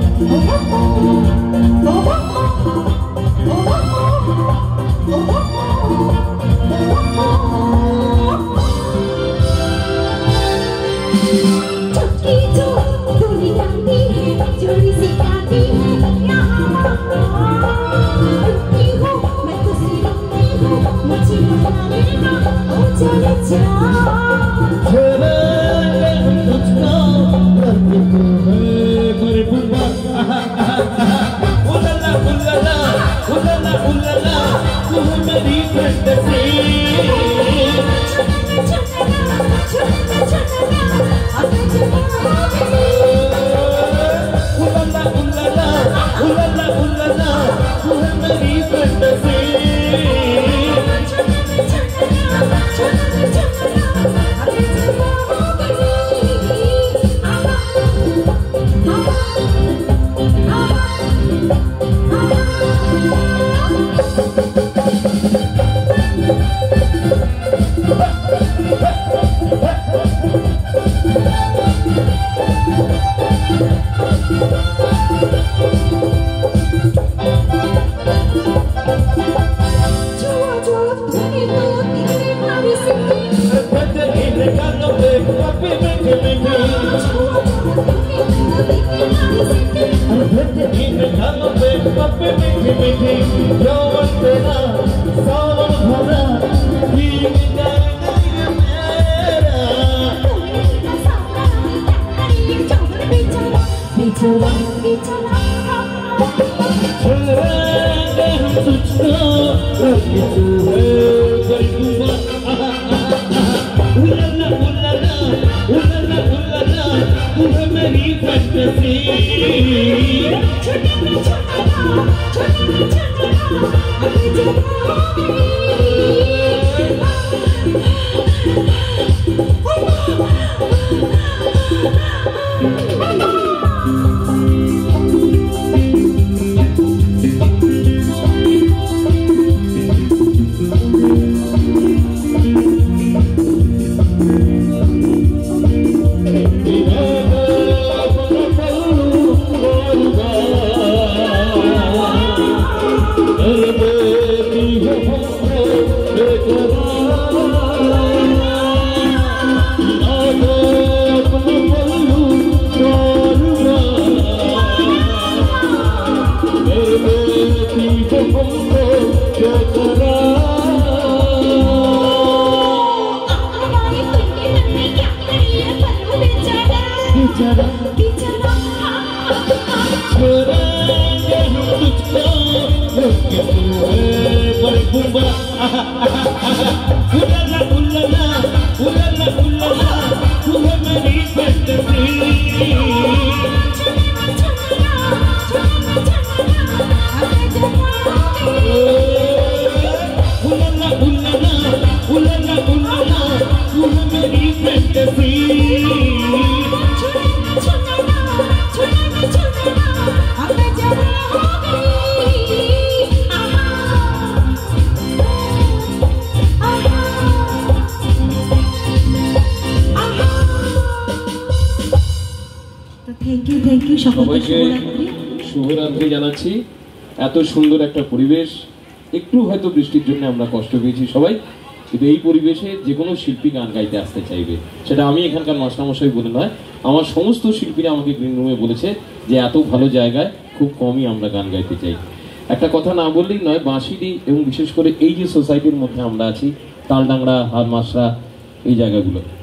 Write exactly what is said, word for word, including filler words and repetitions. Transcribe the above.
শুভরাত্রি জানাচ্ছি। এত সুন্দর একটা পরিবেশ, একটু হয়তো বৃষ্টির জন্য আমরা কষ্ট পেয়েছি সবাই, কিন্তু এই পরিবেশে যে কোনো শিল্পী গান গাইতে আসতে চাইবে, সেটা আমি এখানকার মাস্টারমশাই বলে নয়, আমার সমস্ত শিল্পীরা আমাকে গ্রিন রুমে বলেছে যে এত ভালো জায়গায় খুব কমই আমরা গান গাইতে চাই। একটা কথা না বললেই নয়, বাঁশিডি এবং বিশেষ করে এই যে সোসাইটির মধ্যে আমরা আছি, তালডাংরা, হারমাসরা, এই জায়গাগুলো